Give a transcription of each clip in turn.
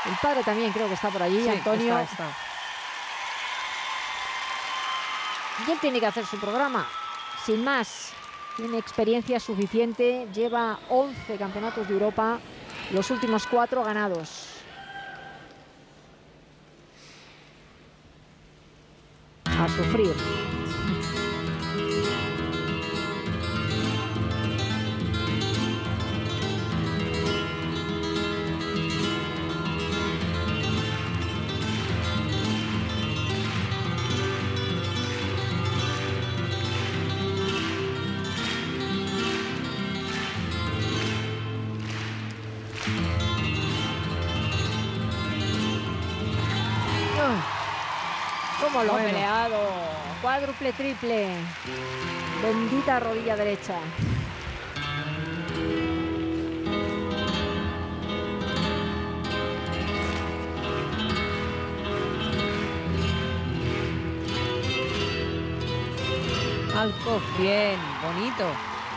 El padre también creo que está por allí, Sí, Antonio. está. Y él tiene que hacer su programa, sin más. Tiene experiencia suficiente, lleva 11 campeonatos de Europa, los últimos 4 ganados. A sufrir. ¿Cómo lo ha peleado? Cuádruple, triple. Bendita rodilla derecha. Alcoff, bien, bonito.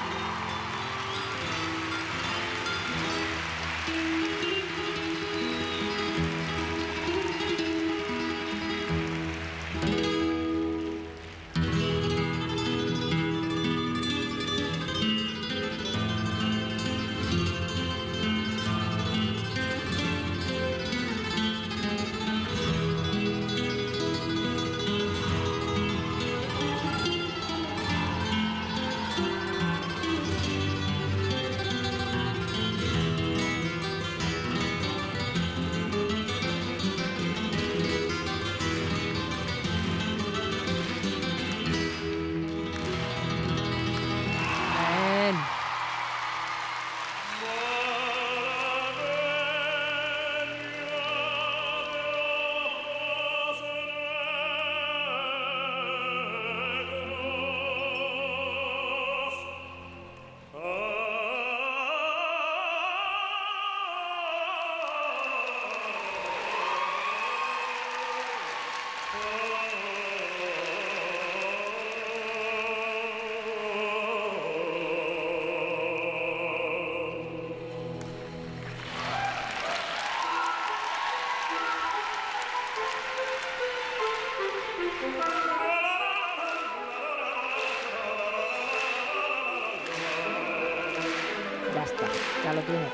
Ya está, ya lo tiene.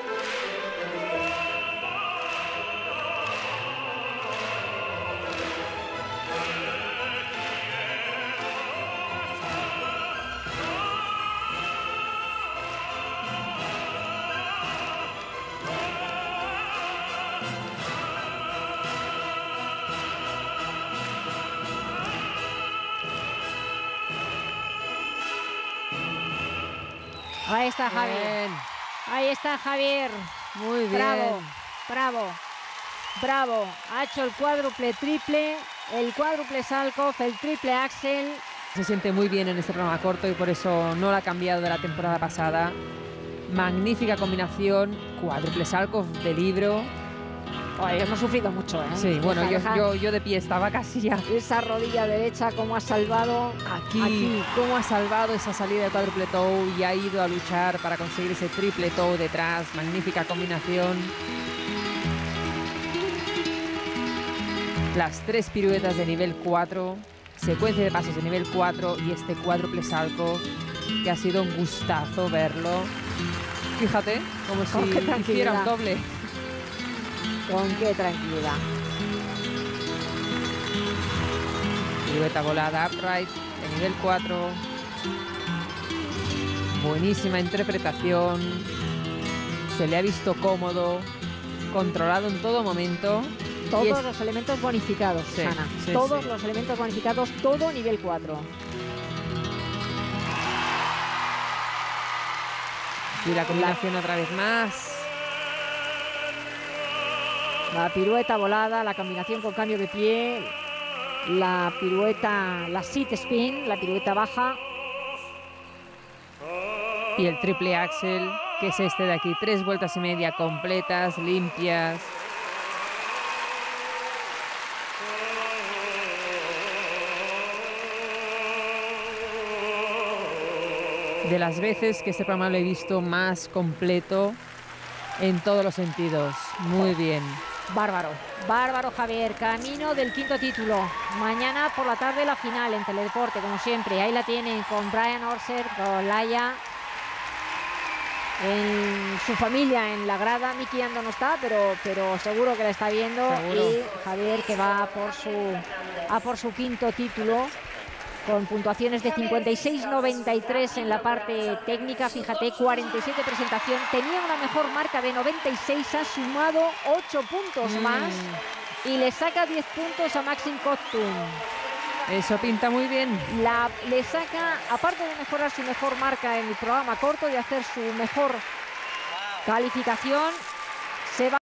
Ahí está Javier. Bien. Ahí está Javier. Muy bien. Bravo, bravo, bravo. Ha hecho el cuádruple triple, el cuádruple Salchow, el triple Axel. Se siente muy bien en este programa corto y por eso no lo ha cambiado de la temporada pasada. Magnífica combinación, cuádruple Salchow de libro. Ay, hemos sufrido mucho, ¿eh? Sí, bueno, Deja. yo de pie estaba casi ya. Esa rodilla derecha, cómo ha salvado Aquí, cómo ha salvado esa salida de cuádruple toe y ha ido a luchar para conseguir ese triple toe detrás. Magnífica combinación. Las 3 piruetas de nivel 4, secuencia de pasos de nivel 4 y este cuádruple Salchow, que ha sido un gustazo verlo. Fíjate, como si hiciera un doble. Con qué tranquilidad. Pirueta volada upright de nivel 4. Buenísima interpretación. Se le ha visto cómodo, controlado en todo momento. Todos los elementos bonificados, sí, Susana. Sí, todos sí. los elementos bonificados, todo nivel 4. Y la combinación otra vez más. La pirueta volada, la combinación con cambio de pie, la pirueta, la sit spin, la pirueta baja. Y el triple axel, que es este de aquí. 3 vueltas y media completas, limpias. De las veces que este programa lo he visto más completo en todos los sentidos. Muy bien. Bárbaro, bárbaro Javier, camino del 5.º título. Mañana por la tarde la final en Teledeporte, como siempre. Ahí la tienen con Brian Orser, con Laia, en su familia en la grada. Miki Ando no está, pero seguro que la está viendo. Seguro. Y Javier, que va a por su 5.º título, con puntuaciones de 56-93 en la parte técnica. Fíjate, 47 presentación, tenía una mejor marca de 96, ha sumado 8 puntos más y le saca 10 puntos a Maxim Kottun. Eso pinta muy bien. Le saca, aparte de mejorar su mejor marca en el programa corto y hacer su mejor calificación, se va